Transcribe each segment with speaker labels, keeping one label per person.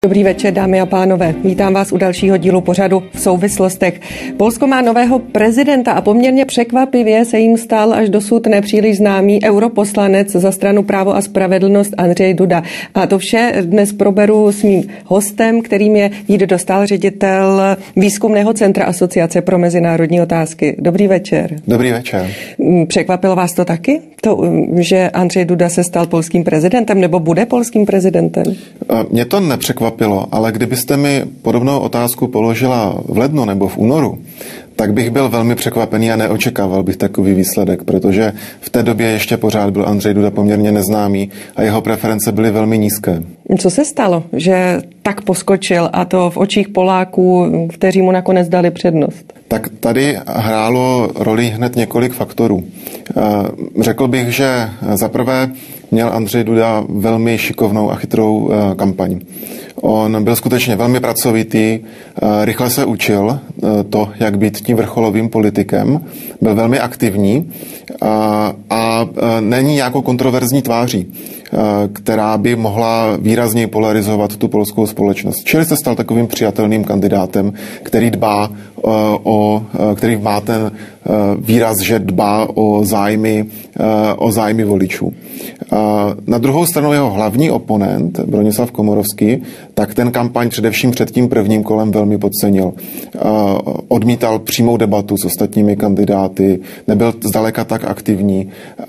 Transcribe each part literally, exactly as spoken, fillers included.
Speaker 1: Dobrý večer, dámy a pánové. Vítám vás u dalšího dílu pořadu V souvislostech. Polsko má nového prezidenta a poměrně překvapivě se jim stal až dosud nepříliš známý europoslanec za stranu Právo a spravedlnost Andrzej Duda. A to vše dnes proberu s mým hostem, kterým je Vít Dostál, ředitel Výzkumného centra Asociace pro mezinárodní otázky. Dobrý večer.
Speaker 2: Dobrý večer.
Speaker 1: Překvapilo vás to taky? To, že Andrzej Duda se stal polským prezidentem nebo bude polským prezidentem?
Speaker 2: Mě to nepřekvapilo, ale kdybyste mi podobnou otázku položila v lednu nebo v únoru, tak bych byl velmi překvapený a neočekával bych takový výsledek, protože v té době ještě pořád byl Andrzej Duda poměrně neznámý a jeho preference byly velmi nízké.
Speaker 1: Co se stalo, že tak poskočil, a to v očích Poláků, kteří mu nakonec dali přednost?
Speaker 2: Tak tady hrálo roli hned několik faktorů. Řekl bych, že zaprvé měl Andrzej Duda velmi šikovnou a chytrou kampaň. On byl skutečně velmi pracovitý, rychle se učil to, jak být tím vrcholovým politikem, byl velmi aktivní a, a není nějakou kontroverzní tváří, která by mohla výrazněji polarizovat tu polskou společnost. Čili se stal takovým přijatelným kandidátem, který dbá o, který má ten výraz, že dbá o zájmy, o zájmy voličů. Na druhou stranu jeho hlavní oponent, Bronislav Komorowski, tak ten kampaň především před tím prvním kolem velmi podcenil. Odmítal přímou debatu s ostatními kandidáty, nebyl zdaleka tak aktivní.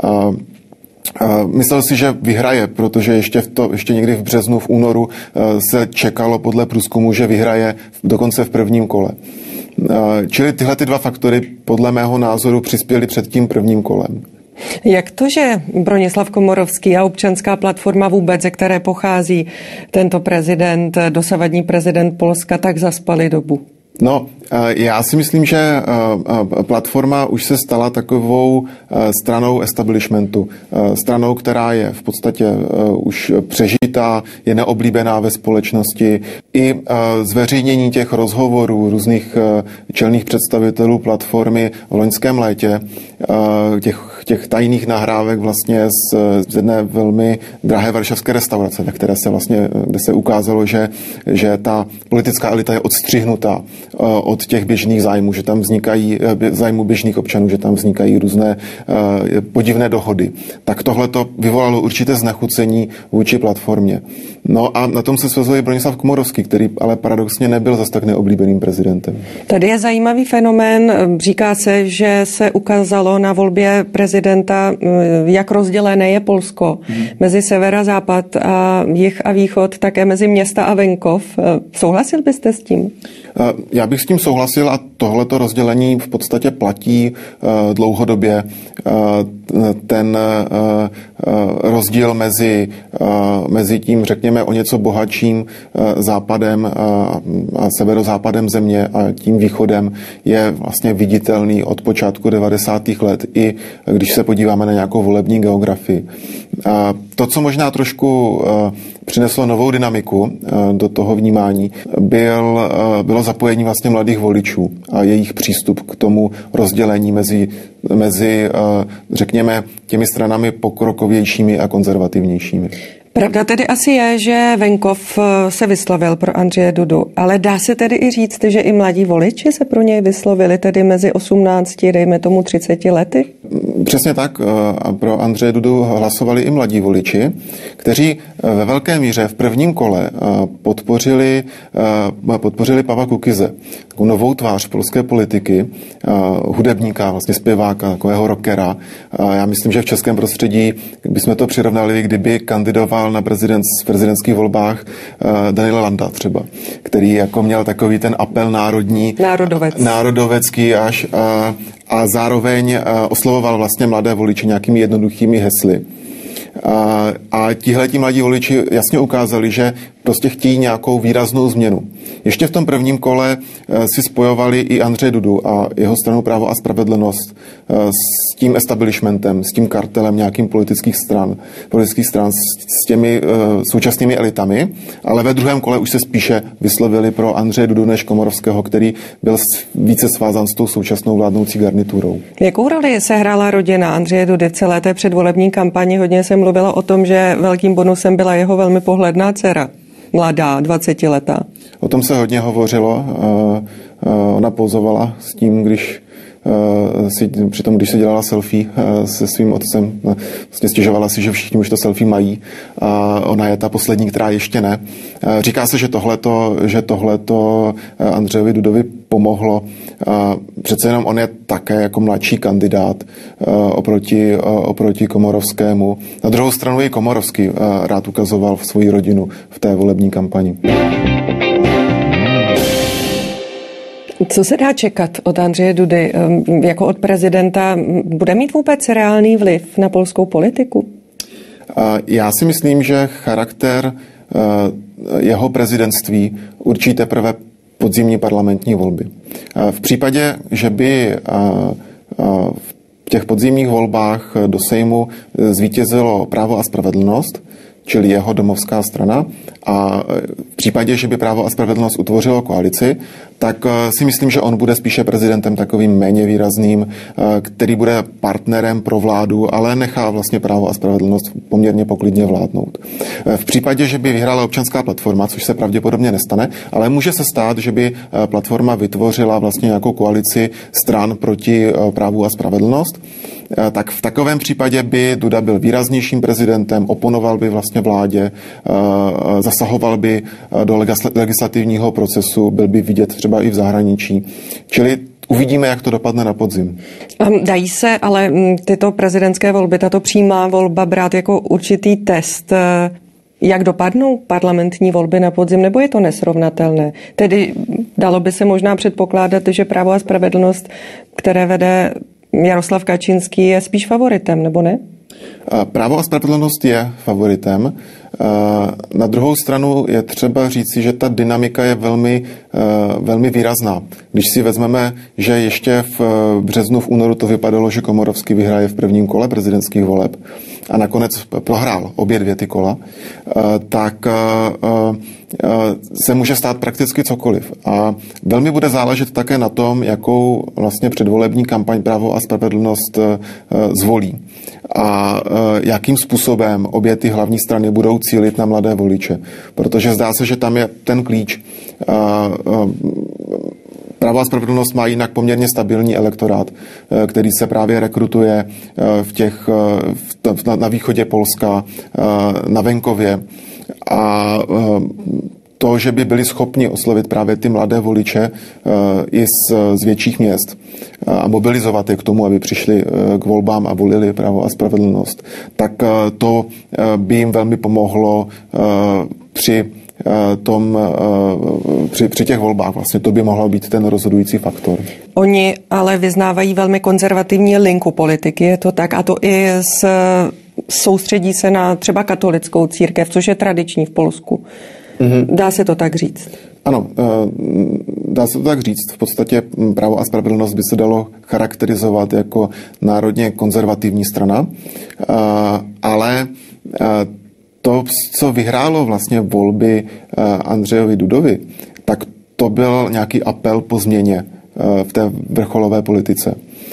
Speaker 2: Myslel si, že vyhraje, protože ještě, v to, ještě někdy v březnu, v únoru se čekalo podle průzkumu, že vyhraje dokonce v prvním kole. Čili tyhle ty dva faktory podle mého názoru přispěly před tím prvním kolem.
Speaker 1: Jak to, že Bronislav Komorowski a Občanská platforma vůbec, ze které pochází tento prezident, dosavadní prezident Polska, tak zaspali dobu?
Speaker 2: No, já si myslím, že platforma už se stala takovou stranou establishmentu. Stranou, která je v podstatě už přežitá, je neoblíbená ve společnosti. I zveřejnění těch rozhovorů různých čelných představitelů platformy v loňském létě, těch, těch tajných nahrávek vlastně z, z jedné velmi drahé varšavské restaurace, na které se vlastně, kde se ukázalo, že, že ta politická elita je odstřihnutá od těch běžných zájmů, že tam vznikají zájmu běžných občanů, že tam vznikají různé uh, podivné dohody. Tak tohle to vyvolalo určité znechucení vůči platformě. No a na tom se svazuje Bronislav Komorowski, který ale paradoxně nebyl zas tak neoblíbeným prezidentem.
Speaker 1: Tady je zajímavý fenomén. Říká se, že se ukázalo na volbě prezidenta, jak rozdělené je Polsko hmm. mezi sever a západ a jih a východ, také mezi města a venkov. Souhlasil byste s tím?
Speaker 2: Já bych s tím souhlasil a tohleto rozdělení v podstatě platí uh, dlouhodobě. Uh, ten uh, uh, rozdíl mezi, uh, mezi tím, řekněme, o něco bohatším uh, západem uh, a severozápadem země a tím východem je vlastně viditelný od počátku devadesátých let, i když se podíváme na nějakou volební geografii. Uh, to, co možná trošku uh, přineslo novou dynamiku uh, do toho vnímání, byl, uh, bylo zapojení vlastně mladých voličů a jejich přístup k tomu rozdělení mezi, mezi řekněme, těmi stranami pokrokovějšími a konzervativnějšími.
Speaker 1: Pravda tedy asi je, že venkov se vyslovil pro Andřeje Dudu, ale dá se tedy i říct, že i mladí voliči se pro něj vyslovili, tedy mezi osmnácti, dejme tomu třiceti lety?
Speaker 2: Přesně tak. A pro Andřeje Dudu hlasovali i mladí voliči, kteří ve velké míře v prvním kole podpořili, podpořili Pavla Kukize, takovou novou tvář polské politiky, hudebníka, vlastně zpěváka, takového rockera. Já myslím, že v českém prostředí bychom to přirovnali, kdyby kandidoval na prezident, prezidentských volbách Daniela Landa třeba, který jako měl takový ten apel národní,
Speaker 1: Národovec.
Speaker 2: národovecký až a, a zároveň oslovoval vlastně mladé voliče nějakými jednoduchými hesly. A, a tihleti mladí voliči jasně ukázali, že prostě chtějí nějakou výraznou změnu. Ještě v tom prvním kole si spojovali i Andřeje Dudu a jeho stranu Právo a spravedlnost s tím establishmentem, s tím kartelem nějakým politických stran, politických stran, s těmi uh, současnými elitami, ale ve druhém kole už se spíše vyslovili pro Andřeje Dudu než Komorowského, který byl více svázán s tou současnou vládnoucí garniturou.
Speaker 1: Jakou roli sehrála rodina Andřeje Dudy v celé té předvolební kampani? Hodně se mluvilo o tom, že velkým bonusem byla jeho velmi pohledná dcera. mladá, dvacetiletá?
Speaker 2: O tom se hodně hovořilo. Ona pouzovala s tím, když si, přitom, když se dělala selfie se svým otcem, vlastně stěžovala si, že všichni už to selfie mají a ona je ta poslední, která ještě ne. Říká se, že tohleto, že tohleto Andřejovi Dudovi pomohlo. Přece jenom on je také jako mladší kandidát oproti, oproti Komorovskému. Na druhou stranu i Komorovský rád ukazoval v svoji rodinu v té volební kampani.
Speaker 1: Co se dá čekat od Andřeje Dudy jako od prezidenta? Bude mít vůbec reálný vliv na polskou politiku?
Speaker 2: Já si myslím, že charakter jeho prezidentství určí teprve podzimní parlamentní volby. V případě, že by v těch podzimních volbách do Sejmu zvítězilo Právo a spravedlnost, čili jeho domovská strana, a v případě, že by Právo a spravedlnost utvořilo koalici, tak si myslím, že on bude spíše prezidentem takovým méně výrazným, který bude partnerem pro vládu, ale nechá vlastně Právo a spravedlnost poměrně poklidně vládnout. V případě, že by vyhrála Občanská platforma, což se pravděpodobně nestane, ale může se stát, že by platforma vytvořila vlastně nějakou koalici stran proti Právu a spravedlnost, tak v takovém případě by Duda byl výraznějším prezidentem, oponoval by vlastně vládě, zasahoval by do legislativního procesu, byl by vidět třeba i v zahraničí. Čili uvidíme, jak to dopadne na podzim.
Speaker 1: Dají se ale tyto prezidentské volby, tato přímá volba brát jako určitý test, jak dopadnou parlamentní volby na podzim, nebo je to nesrovnatelné? Tedy dalo by se možná předpokládat, že Právo a spravedlnost, které vede Jaroslav Kačinský, je spíš favoritem, nebo ne?
Speaker 2: Právo a spravedlnost je favoritem. Na druhou stranu je třeba říci, že ta dynamika je velmi, velmi výrazná. Když si vezmeme, že ještě v březnu, v únoru to vypadalo, že Komorovský vyhraje v prvním kole prezidentských voleb a nakonec prohrál obě dvě ty kola, tak se může stát prakticky cokoliv. A velmi bude záležet také na tom, jakou vlastně předvolební kampaň Právo a spravedlnost zvolí. A jakým způsobem obě ty hlavní strany budou cílit na mladé voliče. Protože zdá se, že tam je ten klíč. Právo a spravedlnost má jinak poměrně stabilní elektorát, který se právě rekrutuje v těch, v, na, na východě Polska, na venkově. A to, že by byli schopni oslovit právě ty mladé voliče i z, z větších měst a mobilizovat je k tomu, aby přišli k volbám a volili Právo a spravedlnost, tak to by jim velmi pomohlo při tom, při, při těch volbách. Vlastně to by mohlo být ten rozhodující faktor.
Speaker 1: Oni ale vyznávají velmi konzervativní linku politiky, je to tak, a to i s, soustředí se na třeba katolickou církev, což je tradiční v Polsku. Mm-hmm. Dá se to tak říct?
Speaker 2: Ano, dá se to tak říct. V podstatě Právo a spravedlnost by se dalo charakterizovat jako národně konzervativní strana, ale to, co vyhrálo vlastně volby Andřejovi Dudovi, tak to byl nějaký apel po změně v té vrcholové politice.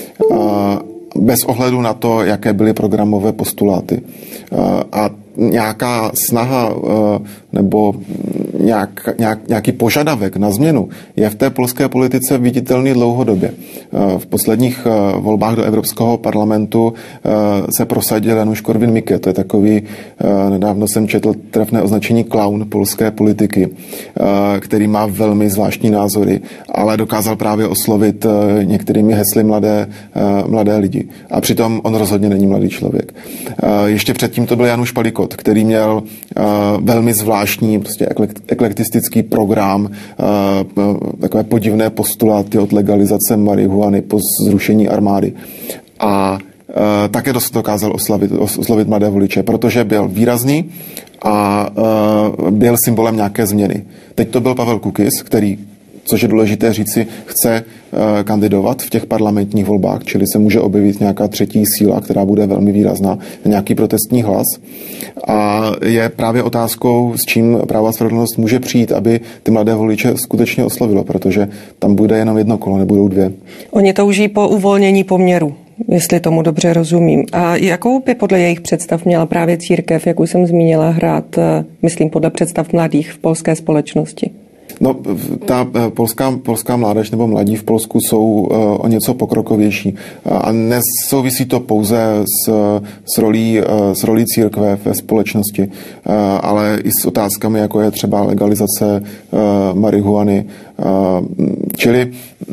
Speaker 2: Bez ohledu na to, jaké byly programové postuláty. A nějaká snaha nebo nějak, nějak, nějaký požadavek na změnu je v té polské politice viditelný dlouhodobě. V posledních volbách do Evropského parlamentu se prosadil Janusz Korwin-Mikke. To je takový, nedávno jsem četl trefné označení klaun polské politiky, který má velmi zvláštní názory, ale dokázal právě oslovit některými hesly mladé, mladé lidi. A přitom on rozhodně není mladý člověk. Ještě předtím to byl Janusz Palikot, který měl velmi zvláštní, prostě eklektistický program, takové podivné postuláty od legalizace marihuany po zrušení armády. A také dost dokázal oslavit, oslovit mladé voliče, protože byl výrazný a byl symbolem nějaké změny. Teď to byl Pavel Kukis, který, což je důležité říci, chce kandidovat v těch parlamentních volbách, čili se může objevit nějaká třetí síla, která bude velmi výrazná, nějaký protestní hlas. A je právě otázkou, s čím Právo a spravedlnost může přijít, aby ty mladé voliče skutečně oslovilo, protože tam bude jenom jedno kolo, nebudou dvě.
Speaker 1: Oni touží po uvolnění poměru jestli tomu dobře rozumím. A jakou by podle jejich představ měla právě církev, jak už jsem zmínila, hrát, myslím, podle představ mladých v polské společnosti?
Speaker 2: No, ta polská, polská mládež nebo mladí v Polsku jsou o něco pokrokovější a nesouvisí to pouze s, s, rolí, s rolí církve ve společnosti, ale i s otázkami, jako je třeba legalizace marihuany. Čili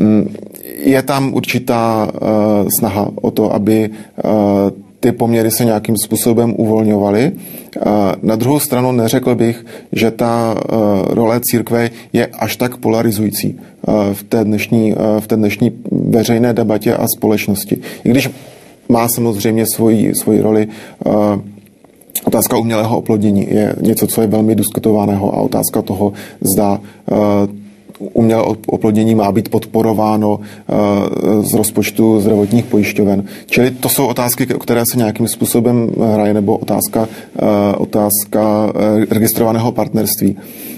Speaker 2: je tam určitá snaha o to, aby ty poměry se nějakým způsobem uvolňovaly. Na druhou stranu neřekl bych, že ta role církve je až tak polarizující v té dnešní, v té dnešní veřejné debatě a společnosti. I když má samozřejmě svoji, svoji roli, otázka umělého oplodnění je něco, co je velmi diskutovaného, a otázka toho, zda umělé oplodnění má být podporováno z rozpočtu zdravotních pojišťoven. Čili to jsou otázky, o které se nějakým způsobem hraje, nebo otázka, otázka registrovaného partnerství.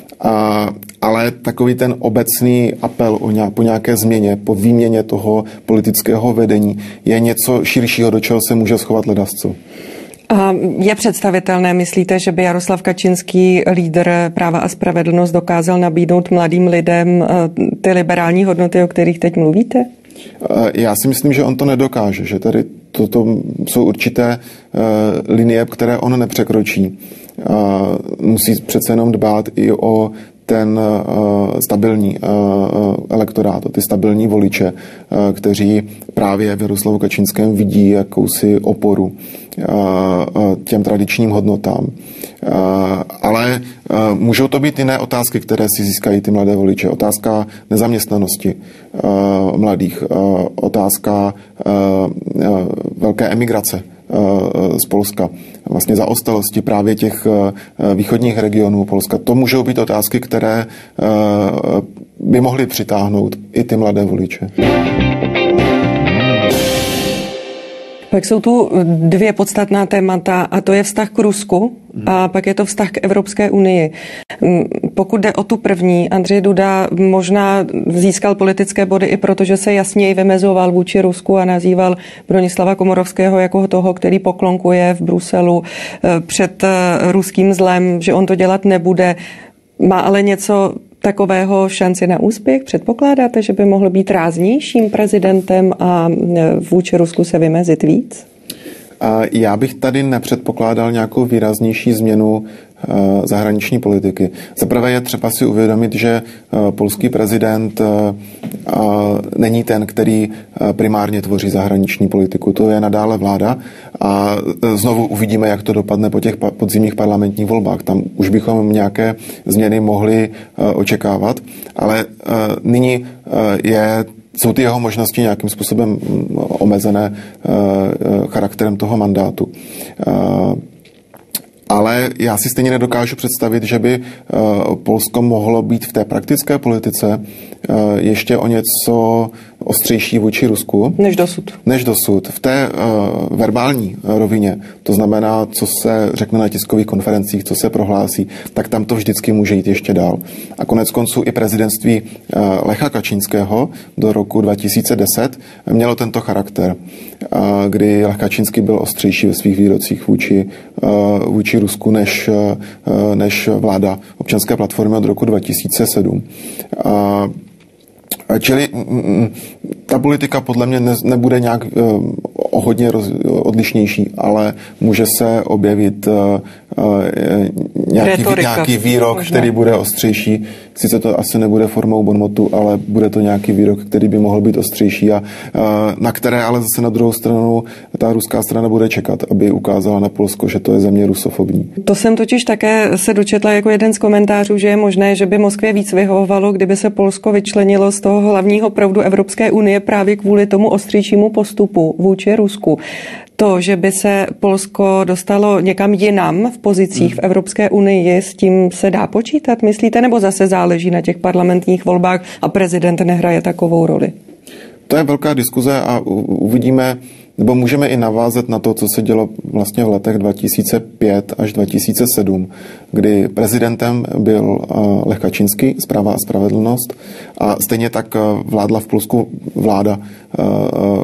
Speaker 2: Ale takový ten obecný apel o nějak, po nějaké změně, po výměně toho politického vedení je něco širšího, do čeho se může schovat ledasco.
Speaker 1: A je představitelné, myslíte, že by Jaroslav Kačinský, lídr Práva a spravedlnost, dokázal nabídnout mladým lidem ty liberální hodnoty, o kterých teď mluvíte?
Speaker 2: Já si myslím, že on to nedokáže, že tady toto jsou určité linie, které on nepřekročí. Musí přece jenom dbát i o ten uh, stabilní uh, elektorát, ty stabilní voliče, uh, kteří právě v Jaroslavu Kačinském vidí jakousi oporu uh, uh, těm tradičním hodnotám. Uh, ale uh, můžou to být jiné otázky, které si získají ty mladé voliče. Otázka nezaměstnanosti uh, mladých, uh, otázka uh, uh, velké emigrace z Polska, vlastně zaostalosti právě těch východních regionů Polska. To můžou být otázky, které by mohly přitáhnout i ty mladé voliče.
Speaker 1: Pak jsou tu dvě podstatná témata, a to je vztah k Rusku a pak je to vztah k Evropské unii. Pokud jde o tu první, Andřej Duda možná získal politické body i proto, že se jasněji vymezoval vůči Rusku a nazýval Bronislava Komorovského jako toho, který poklonkuje v Bruselu před ruským zlem, že on to dělat nebude. Má ale něco takového šanci na úspěch? Předpokládáte, že by mohl být ráznějším prezidentem a vůči Rusku se vymezit víc?
Speaker 2: Já bych tady nepředpokládal nějakou výraznější změnu zahraniční politiky. Zaprvé je třeba si uvědomit, že polský prezident není ten, který primárně tvoří zahraniční politiku. To je nadále vláda a znovu uvidíme, jak to dopadne po těch podzimních parlamentních volbách. Tam už bychom nějaké změny mohli očekávat, ale nyní je jsou ty jeho možnosti nějakým způsobem omezené charakterem toho mandátu. Ale já si stejně nedokážu představit, že by Polsko mohlo být v té praktické politice ještě o něco ostřejší vůči Rusku.
Speaker 1: Než dosud.
Speaker 2: Než dosud. V té uh, verbální rovině, to znamená, co se řekne na tiskových konferencích, co se prohlásí, tak tam to vždycky může jít ještě dál. A konec konců i prezidentství uh, Lecha Kačínského do roku dva tisíce deset mělo tento charakter, uh, kdy Lech Kačínský byl ostřejší ve svých výrocích vůči, uh, vůči Rusku než, uh, než vláda Občanské platformy od roku dva tisíce sedm. Uh, Čili ta politika podle mě ne, nebude nějak o hodně roz, odlišnější, ale může se objevit nějaký, nějaký výrok, možná, který bude ostřejší. Sice to asi nebude formou bonmotu, ale bude to nějaký výrok, který by mohl být ostřejší a na které ale zase na druhou stranu ta ruská strana bude čekat, aby ukázala na Polsko, že to je země rusofobní.
Speaker 1: To jsem totiž také se dočetla jako jeden z komentářů, že je možné, že by Moskvě víc vyhovovalo, kdyby se Polsko vyčlenilo z toho hlavního proudu Evropské unie právě kvůli tomu ostřejšímu postupu vůči Rusku. To, že by se Polsko dostalo někam jinam v pozicích hmm. v Evropské unii, s tím se dá počítat, myslíte, nebo zase záleží na těch parlamentních volbách a prezident nehraje takovou roli?
Speaker 2: To je velká diskuze a uvidíme, nebo můžeme i navázat na to, co se dělo vlastně v letech dva tisíce pět až dva tisíce sedm, kdy prezidentem byl Lech Kačínský z Práva a spravedlnost a stejně tak vládla v Polsku vláda,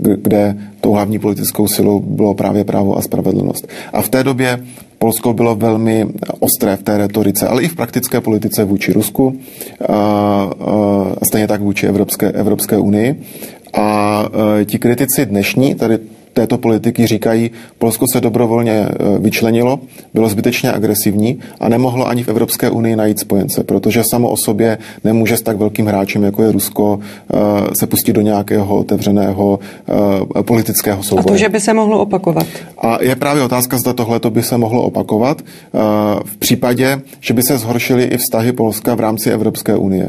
Speaker 2: kde tou hlavní politickou silou bylo právě právo a spravedlnost. A v té době Polsko bylo velmi ostré v té retorice, ale i v praktické politice vůči Rusku a, a stejně tak vůči Evropské, Evropské unii. A ti kritici dnešní, tady této politiky říkají, Polsko se dobrovolně vyčlenilo, bylo zbytečně agresivní a nemohlo ani v Evropské unii najít spojence, protože samo o sobě nemůže s tak velkým hráčem, jako je Rusko, se pustit do nějakého otevřeného politického souboje.
Speaker 1: A to, že by se mohlo opakovat?
Speaker 2: A je právě otázka, zda tohleto by se mohlo opakovat v případě, že by se zhoršily i vztahy Polska v rámci Evropské unie.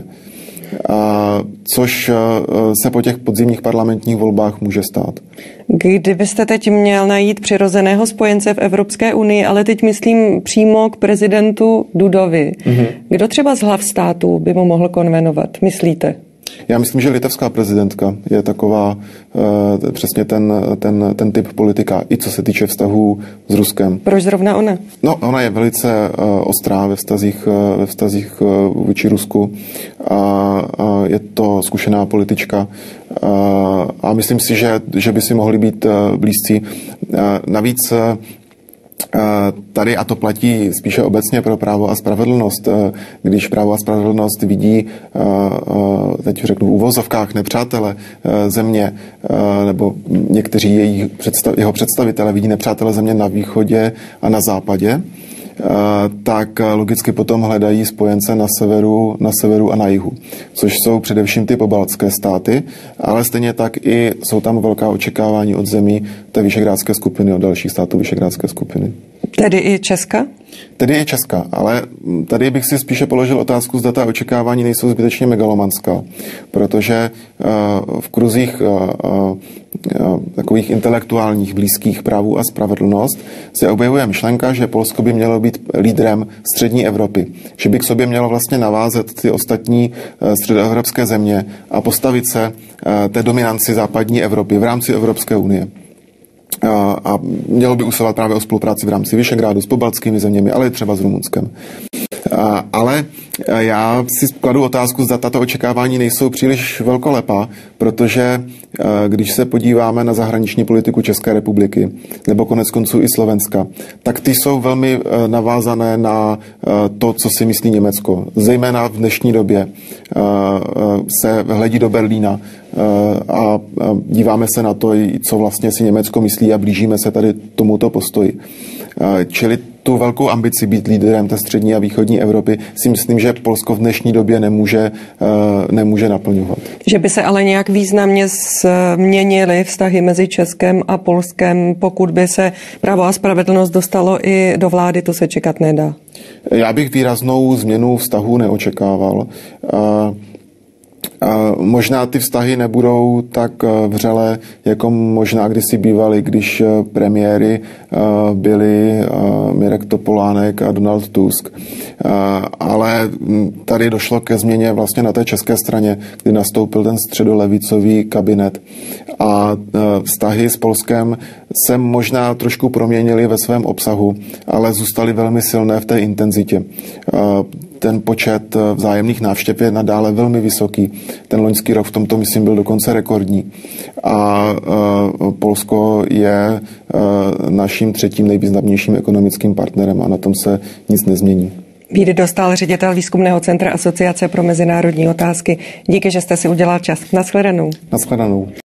Speaker 2: A což se po těch podzimních parlamentních volbách může stát.
Speaker 1: Kdybyste teď měl najít přirozeného spojence v Evropské unii, ale teď myslím přímo k prezidentu Dudovi, mm-hmm. kdo třeba z hlav států by mu mohl konvenovat, myslíte?
Speaker 2: Já myslím, že litevská prezidentka je taková uh, přesně ten, ten, ten typ politika, i co se týče vztahů s Ruskem.
Speaker 1: Proč zrovna ona?
Speaker 2: No, ona je velice uh, ostrá ve vztazích, uh, ve vztazích uh, vůči Rusku a uh, je to zkušená politička uh, a myslím si, že, že by si mohli být uh, blízcí. Uh, navíc uh, Tady, a to platí spíše obecně pro právo a spravedlnost, když právo a spravedlnost vidí, teď řeknu v uvozovkách, nepřátele země, nebo někteří její představ, jeho představitele vidí nepřátele země na východě a na západě, tak logicky potom hledají spojence na severu, na severu a na jihu, což jsou především ty pobaltské státy, ale stejně tak i jsou tam velká očekávání od zemí té visegrádské skupiny, od dalších států visegrádské skupiny.
Speaker 1: Tedy i Česka?
Speaker 2: Tedy i Česka, ale tady bych si spíše položil otázku, zda ta očekávání nejsou zbytečně megalomanská, protože uh, v kruzích uh, uh, takových intelektuálních blízkých právu a spravedlnost se objevuje myšlenka, že Polsko by mělo být lídrem střední Evropy, že by k sobě mělo vlastně navázat ty ostatní uh, středoevropské země a postavit se uh, té dominanci západní Evropy v rámci Evropské unie. A mělo by usilovat právě o spolupráci v rámci Visegrádu s pobaltskými zeměmi, ale i třeba s Rumunskem. Ale já si kladu otázku, zda tato očekávání nejsou příliš velkolepá, protože když se podíváme na zahraniční politiku České republiky, nebo konec konců i Slovenska, tak ty jsou velmi navázané na to, co si myslí Německo. Zejména v dnešní době se hledí do Berlína a díváme se na to, co vlastně si Německo myslí a blížíme se tady tomuto postoji. Čili tu velkou ambici být lídrem té střední a východní Evropy si myslím, že Polsko v dnešní době nemůže, nemůže naplňovat.
Speaker 1: Že by se ale nějak významně změnily vztahy mezi Českem a Polskem, pokud by se právo a spravedlnost dostalo i do vlády, to se čekat nedá.
Speaker 2: Já bych výraznou změnu vztahů neočekával. Možná ty vztahy nebudou tak vřelé, jako možná kdysi bývaly, když premiéry byli Mirek Topolánek a Donald Tusk. Ale tady došlo ke změně vlastně na té české straně, kdy nastoupil ten středolevicový kabinet. A vztahy s Polskem se možná trošku proměnily ve svém obsahu, ale zůstaly velmi silné v té intenzitě. Ten počet vzájemných návštěv je nadále velmi vysoký. Ten loňský rok v tomto, myslím, byl dokonce rekordní. A uh, Polsko je uh, naším třetím nejvýznamnějším ekonomickým partnerem a na tom se nic nezmění.
Speaker 1: Vít Dostál, ředitel Výzkumného centra Asociace pro mezinárodní otázky. Díky, že jste si udělal čas. Nashledanou.
Speaker 2: Nashledanou.